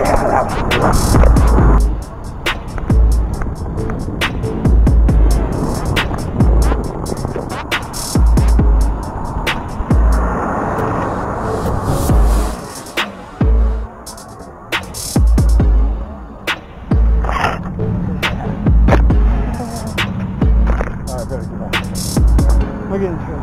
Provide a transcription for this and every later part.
Look at this.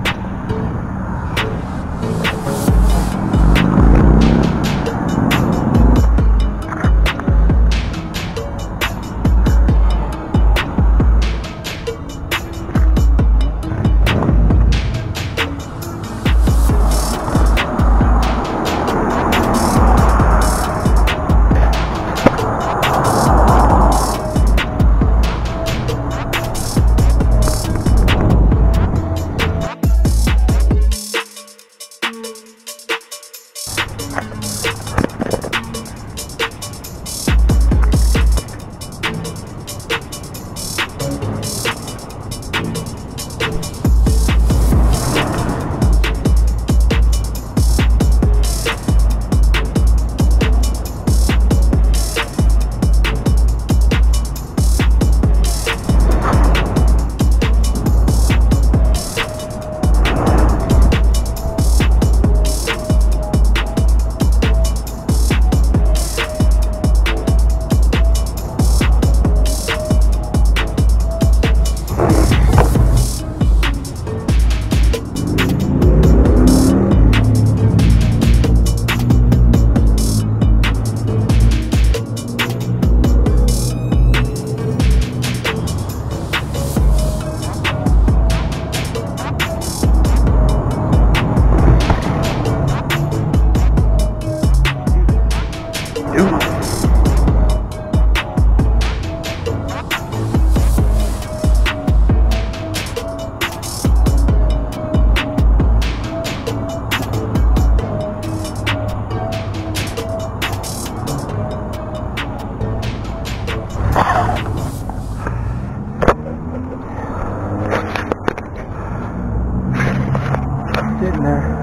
Getting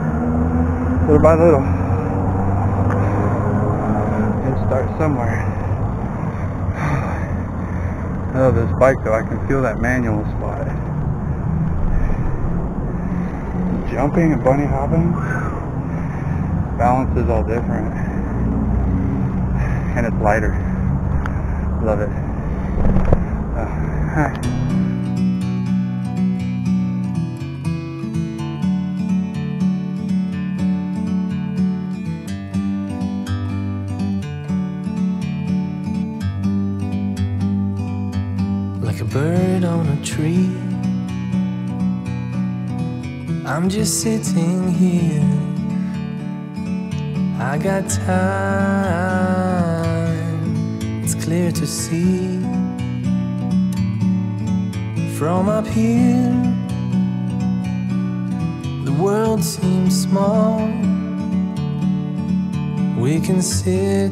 there, little by little. Gotta start somewhere. I love this bike though, I can feel that manual spot. Jumping and bunny hopping, balance is all different. And it's lighter. Love it. Hi. Like a bird on a tree, I'm just sitting here. I got time, it's clear to see. From up here, the world seems small. We can sit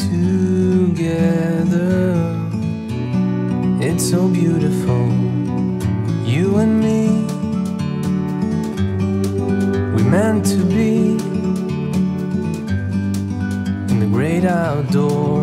together. It's so beautiful, you and me. We meant to be in the great outdoors.